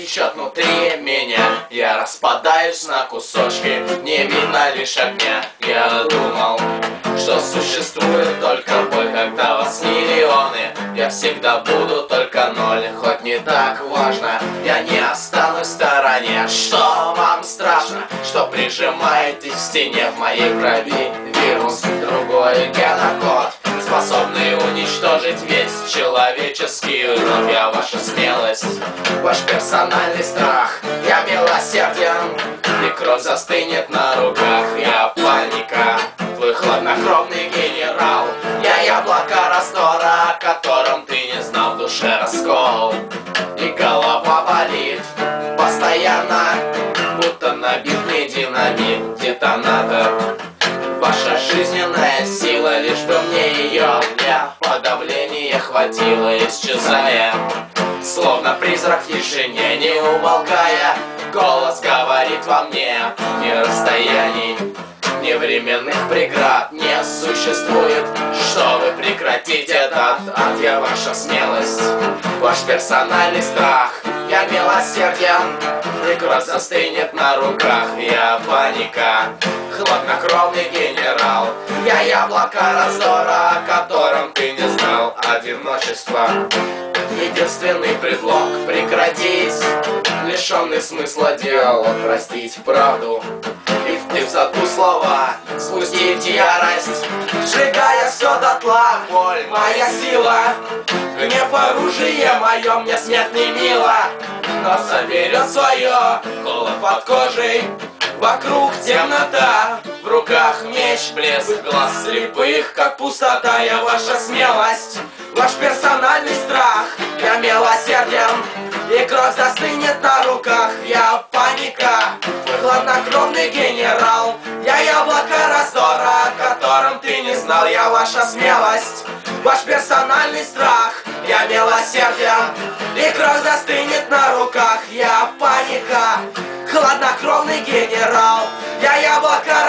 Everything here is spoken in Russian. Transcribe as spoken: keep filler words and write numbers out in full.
течет внутри меня. Я распадаюсь на кусочки, не видно лишь огня. Я думал, что существует только боль, когда вас миллионы. Я всегда буду только ноль, хоть не так важно, я не останусь в стороне. Что вам страшно, что прижимаетесь к стене? В моей крови вирус, другой генокод, способный уничтожить весь человеческий род. Я ваша смелость, ваш персональный страх. Я милосерден, и кровь застынет на руках. Я паника, твой хладнокровный генерал. Я яблоко раздора, о котором ты не знал. В душе раскол, и голова болит постоянно, будто набит мне динамит, детонатор. Ваша жизненная сила, лишь бы мне ее для подавления хватило. Исчезая, словно призрак в тишине, не умолкая, голос говорит во мне: ни расстояний, ни временных преград не существует, чтобы прекратить этот ад. Я ваша смелость, ваш персональный страх. Я милосерден, и кровь застынет на руках. Я паника, хладнокровный генерал. Я яблоко раздора, о котором ты не знал. Одиночество — единственный предлог прекратить лишенный смысла дел, простить правду и вплыв за ту слова, спустить ярость, сжигая все дотла. Боль — моя сила, гнев — оружие мое, мне смерть не мила, но соберет свое. Холод под кожей, вокруг темнота, в руках меч, блеск глаз слепых, как пустота. Я ваша смелость, ваш персональный страх. Я милосерден, и кровь застынет на руках. Я паника, твой хладнокровный генерал. Я яблоко раздора, о котором ты не знал. Я ваша смелость, ваш персональный страх. Я милосерден, и кровь застынет на руках. Я паника, хладнокровный генерал. Я яблоко